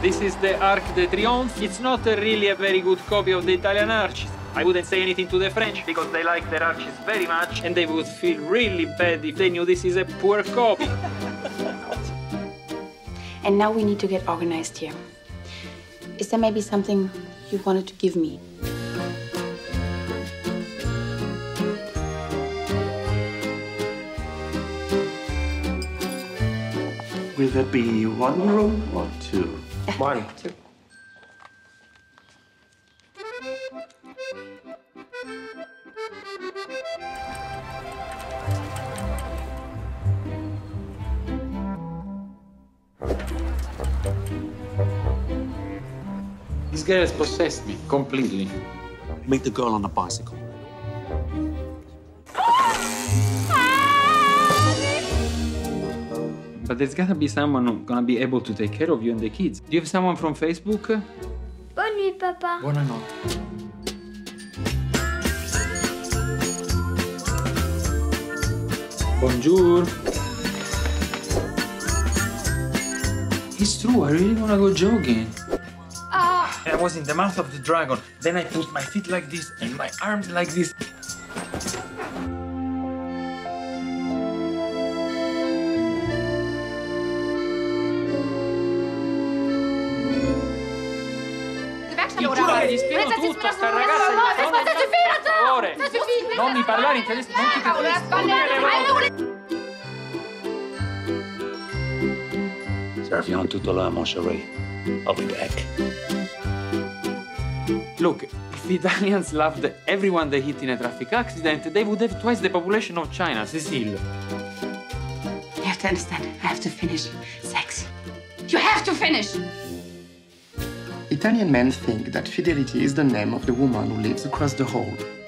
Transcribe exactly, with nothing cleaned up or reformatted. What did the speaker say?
This is the Arc de Triomphe. It's not a really a very good copy of the Italian arches. I wouldn't say anything to the French because they like their arches very much and they would feel really bad if they knew this is a poor copy. And now we need to get organized here. Is there maybe something you wanted to give me? Will there be one room or two? One. Two. This girl has possessed me completely. Meet the girl on the bicycle. But there's gotta be someone who's gonna be able to take care of you and the kids. Do you have someone from Facebook? Bonne nuit, papa. Buonanotte. Bonjour. It's true, I really wanna go jogging. Ah. I was in the mouth of the dragon. Then I put my feet like this and my arms like this. Ti giuro che gli spiego tutto a sta ragazza. Per favore, non mi parlare in tedesco, non ti capisco. Serviamo tutto là, mon chéri. I'll be back. Look, if the Italians loved everyone they hit in a traffic accident, they would have twice the population of China, Cecile. You have to understand, I have to finish sex. You have to finish! Italian men think that Fidelity is the name of the woman who lives across the hall.